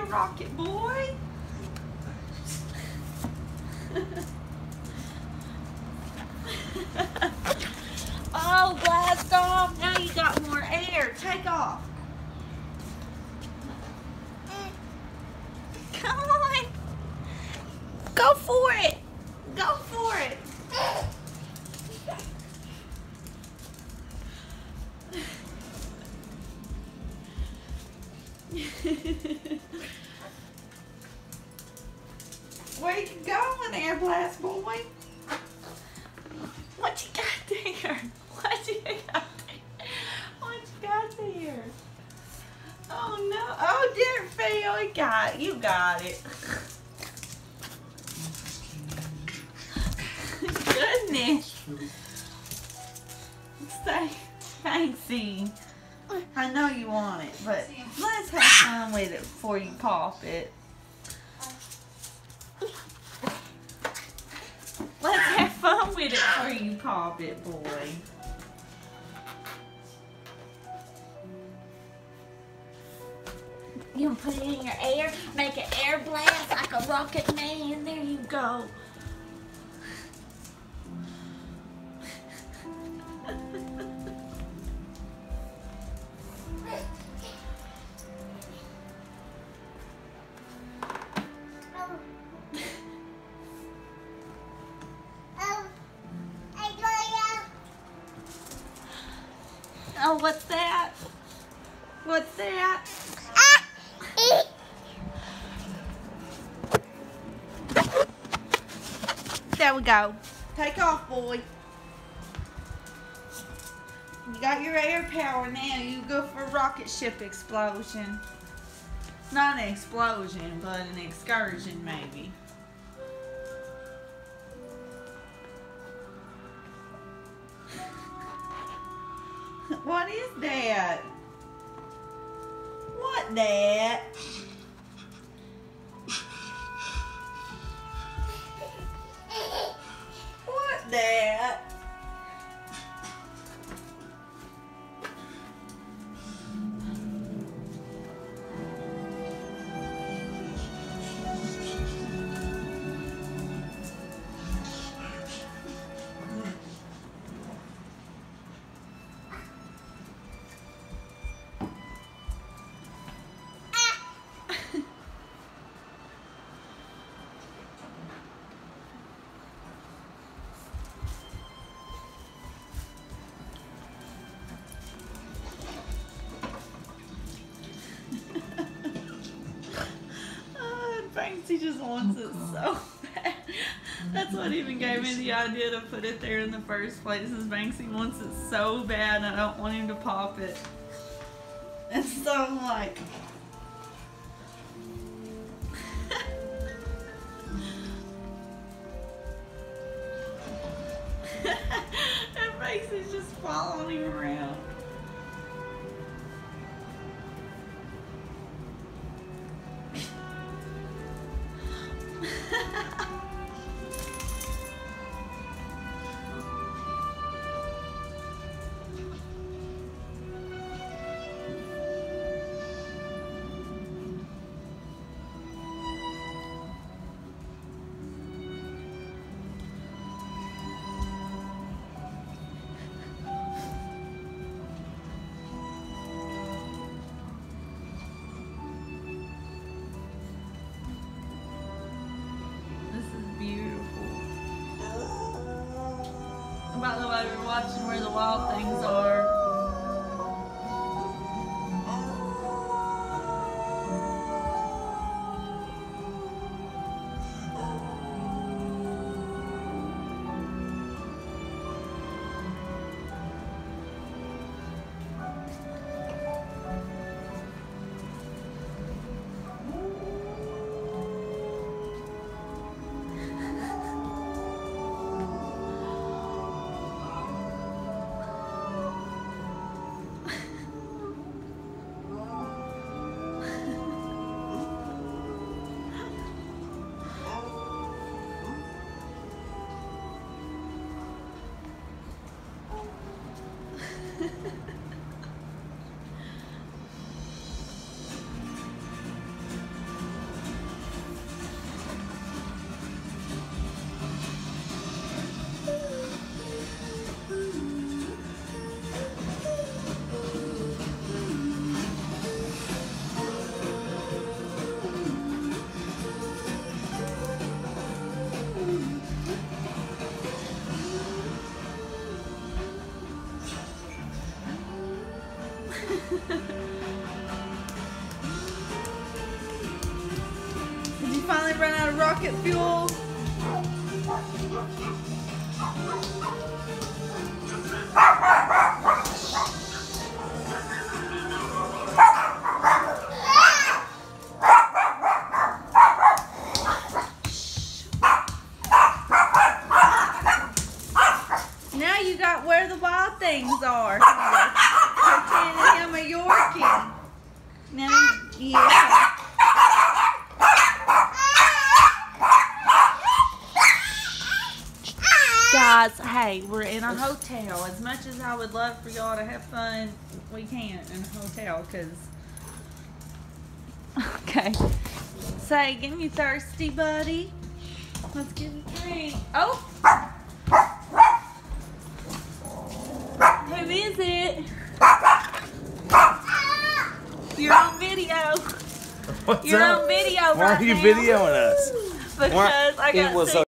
rocket boy. Oh, blast off. Now you got more air. Take off. Come on. Go for it. Go for it. Where you going there, blast boy? What you got there? What you got there? What you got there? Oh no! Oh, dear Phil, you got it. Goodness. Say, Banksy. I know you want it, but let's have fun with it before you pop it. Let's have fun with it before you pop it, boy. You gonna put it in your air, make an air blast like a rocket man. There you go. Oh, what's that? What's that? There we go. Take off, boy. You got your air power now. You go for a rocket ship explosion. Not an explosion, but an excursion, maybe. What is that? What that? What that? Banksy just wants it so bad. That's what even gave me the idea to put it there in the first place, is Banksy wants it so bad and I don't want him to pop it. And so I'm like... and Banksy's just following him around. By the way, we're watching where the wild things are. finally run out of rocket fuel? Now you got where the wild things are. Pretending I'm a Yorkie. Now, yeah. Guys, hey, we're in a hotel. As much as I would love for y'all to have fun, we can't in a hotel, because... Okay. Say, get me thirsty, buddy. Let's get a drink. Oh! Who is it? You're on video. What's You're up? on video Why right are you now. videoing us? Because I got